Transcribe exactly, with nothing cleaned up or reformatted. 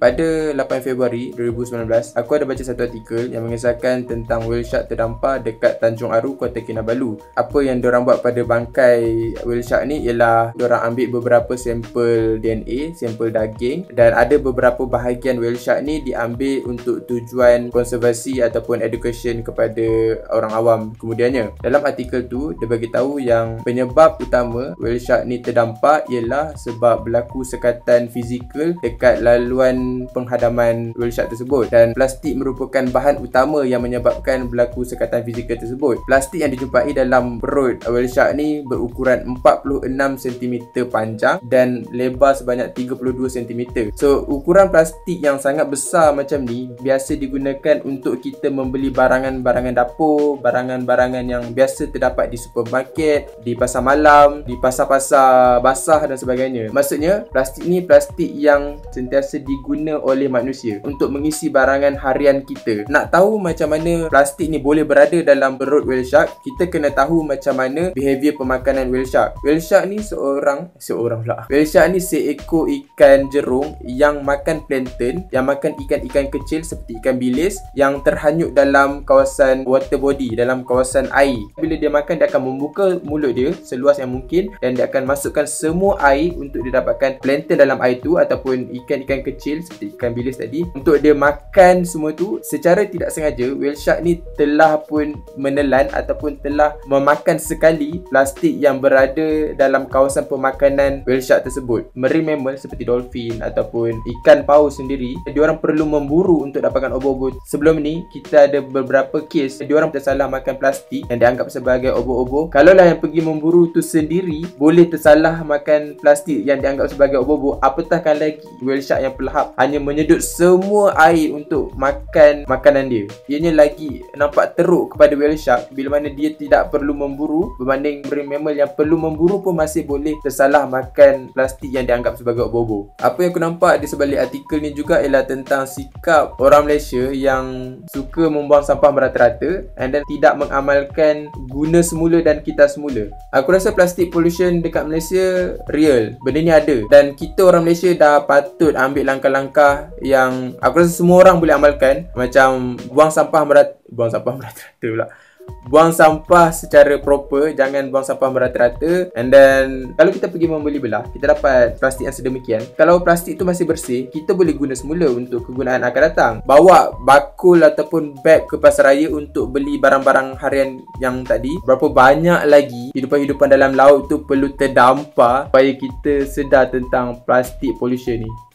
Pada lapan Februari dua ribu sembilan belas, aku ada baca satu artikel yang mengisahkan tentang whale shark terdampar dekat Tanjung Aru, Kota Kinabalu. Apa yang diorang buat pada bangkai whale shark ni ialah diorang ambil beberapa sampel D N A, sampel daging, dan ada beberapa bahagian whale shark ni diambil untuk tujuan konservasi ataupun education kepada orang awam kemudiannya. Dalam artikel tu, dia bagi tahu yang penyebab utama whale shark ni terdampar ialah sebab berlaku sekatan fizikal dekat laluan penghadaman whale shark tersebut, dan plastik merupakan bahan utama yang menyebabkan berlaku sekatan fizikal tersebut. Plastik yang dijumpai dalam perut whale shark ni berukuran empat puluh enam sentimeter panjang dan lebar sebanyak tiga puluh dua sentimeter. So, ukuran plastik yang sangat besar macam ni biasa digunakan untuk kita membeli barangan-barangan dapur, barangan-barangan yang biasa terdapat di supermarket, di pasar malam, di pasar-pasar basah dan sebagainya. Maksudnya, plastik ni plastik yang sentiasa digunakan oleh manusia untuk mengisi barangan harian kita. Nak tahu macam mana plastik ni boleh berada dalam perut whale shark, kita kena tahu macam mana behavior pemakanan whale shark. Whale shark ni seorang seorang pula. Whale shark ni seekor ikan jerung yang makan plankton, yang makan ikan-ikan kecil seperti ikan bilis yang terhanyut dalam kawasan water body, dalam kawasan air. Bila dia makan, dia akan membuka mulut dia seluas yang mungkin dan dia akan masukkan semua air untuk dia dapatkan plankton dalam air tu ataupun ikan-ikan kecil seperti ikan bilis tadi. Untuk dia makan semua tu, secara tidak sengaja whale shark ni telah pun menelan ataupun telah memakan sekali plastik yang berada dalam kawasan pemakanan whale shark tersebut. Marine mammal seperti dolphin ataupun ikan paus sendiri, diorang perlu memburu untuk dapatkan obo-obo. Sebelum ni kita ada beberapa kes diorang tersalah makan plastik yang dianggap sebagai obo-obo. Kalaulah yang pergi memburu tu sendiri boleh tersalah makan plastik yang dianggap sebagai obo-obo, apatahkan lagi whale shark yang pelahap hanya menyedut semua air untuk makan makanan dia. Ianya lagi nampak teruk kepada whale shark bila mana dia tidak perlu memburu, berbanding marine mammal yang perlu memburu pun masih boleh tersalah makan plastik yang dianggap sebagai obo-obo. Apa yang aku nampak di sebalik artikel ni juga ialah tentang sikap orang Malaysia yang suka membuang sampah merata-rata and then tidak mengamalkan guna semula dan kita semula. Aku rasa plastic pollution dekat Malaysia real, benda ni ada, dan kita orang Malaysia dah patut ambil langkah-langkah yang aku rasa semua orang boleh amalkan, macam buang sampah merata buang sampah merata-rata pula buang sampah secara proper, jangan buang sampah merata-rata. And then kalau kita pergi membeli belah, kita dapat plastik yang sedemikian, kalau plastik tu masih bersih, kita boleh guna semula untuk kegunaan akan datang. Bawa bakul ataupun beg ke pasaraya untuk beli barang-barang harian yang tadi. Berapa banyak lagi hidupan-hidupan dalam laut tu perlu terdampar supaya kita sedar tentang plastik pollution ni.